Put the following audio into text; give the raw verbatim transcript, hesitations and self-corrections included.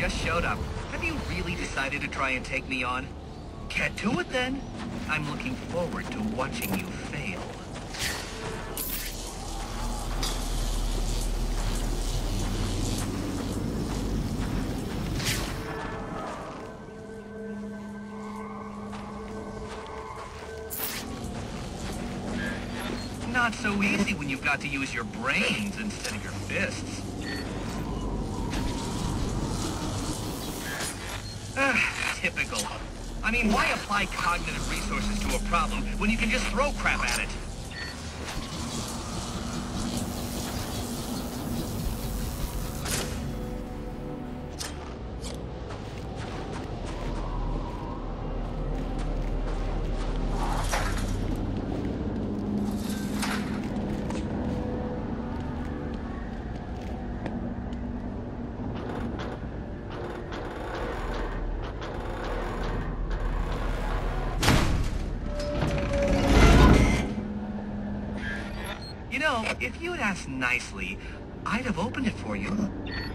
just showed up. Have you really decided to try and take me on? Get to it then. I'm looking forward to watching you fail. Not so easy when you've got to use your brains instead of your fists. Ah, typical. I mean, why apply cognitive resources to a problem when you can just throw crap at it? You know, if you'd asked nicely, I'd have opened it for you.